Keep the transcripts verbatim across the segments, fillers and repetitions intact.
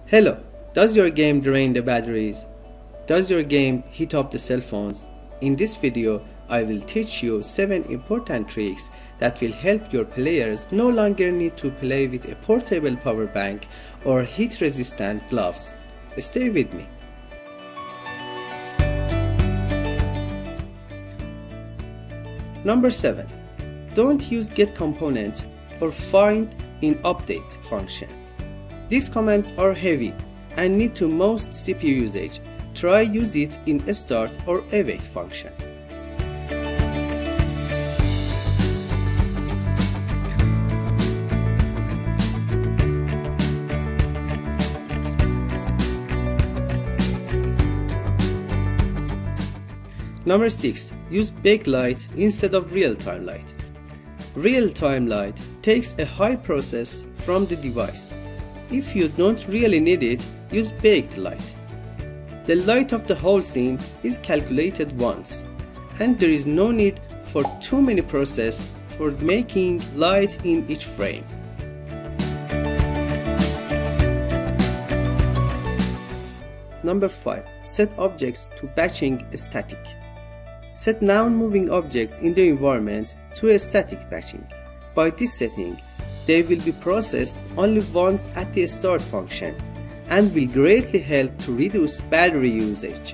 Hello, does your game drain the batteries? Does your game heat up the cell phones? In this video, I will teach you seven important tricks that will help your players no longer need to play with a portable power bank or heat-resistant gloves. Stay with me. Number seven. Don't use get component or find in update function. These commands are heavy and need to most C P U usage. Try use it in start or awake function. Number six. Use backlight instead of real-time light. Real-time light takes a high process from the device. If you don't really need it, use baked light. The light of the whole scene is calculated once, and there is no need for too many processes for making light in each frame. Number five. Set objects to batching static. Set non-moving objects in the environment to a static batching. By this setting, they will be processed only once at the start function and will greatly help to reduce battery usage.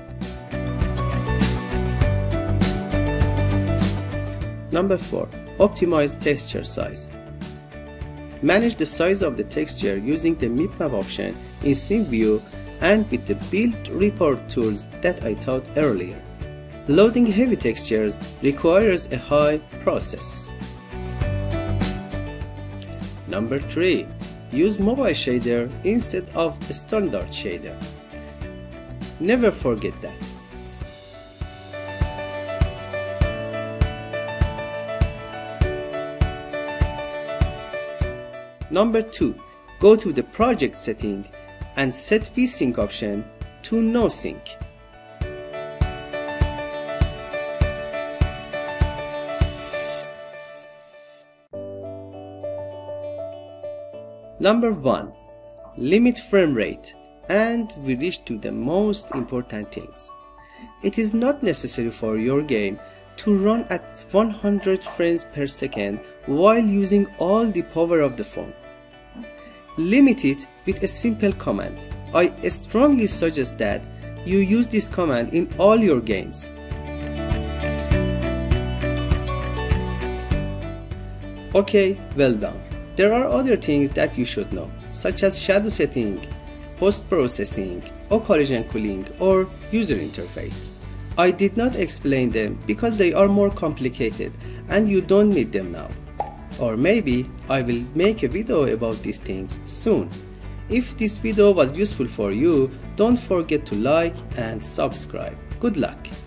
Number four. Optimize texture size. Manage the size of the texture using the mipmap option in SceneView and with the build report tools that I taught earlier. Loading heavy textures requires a high process. Number three. Use mobile shader instead of a standard shader. Never forget that. Number two. Go to the project setting and set vsync option to no sync. Number one. Limit frame rate, and we reach to the most important things. It is not necessary for your game to run at one hundred frames per second while using all the power of the phone. Limit it with a simple command. I strongly suggest that you use this command in all your games. Okay, well done. There are other things that you should know, such as shadow setting, post-processing, or collision cooling, or user interface. I did not explain them because they are more complicated and you don't need them now. Or maybe I will make a video about these things soon. If this video was useful for you, don't forget to like and subscribe. Good luck!